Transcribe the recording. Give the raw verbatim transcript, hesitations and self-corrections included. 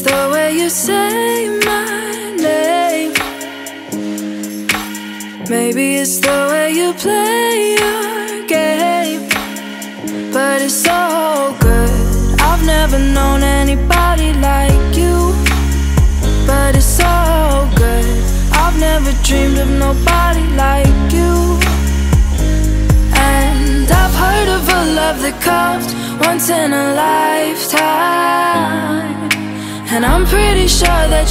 the way you say my name. Maybe it's the way you play your game. But it's so good. I've never known anybody like you. But it's so good. I've never dreamed of nobody like you. And I've heard of a love that comes once in a lifetime, and I'm pretty sure that